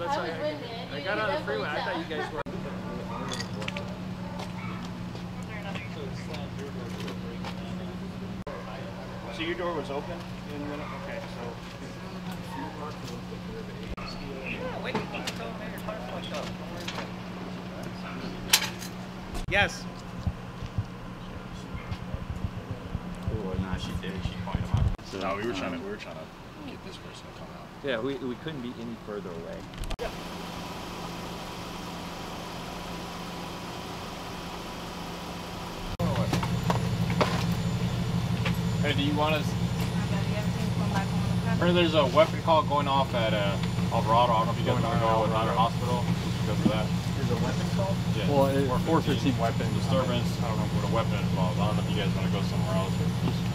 that's why I got on the freeway. I thought you guys were. So your door was open? Okay, so. Wait, yes. Oh, nah, she did. She pointed him out. So, no, we were trying to get this person to come out. Yeah, we couldn't be any further away. Yeah. Hey, do you want us? There's a weapon call going off at Alvarado. I don't know if you guys want to go with another hospital because of that. There's a weapon call? Yeah. Well, 415 weapon disturbance. I don't know what a weapon involves. I don't know if you guys want to go somewhere else or just